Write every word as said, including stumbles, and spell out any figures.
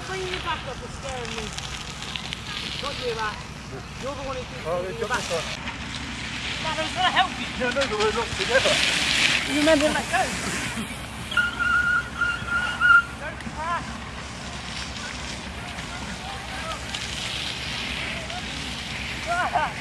bringing you back up and scaring me. Not you, Matt. You're the one who keeps oh, bringing you back up. Dad, I was going to help you. No, no, we're not together. You remember let go. Don't crash. Ah.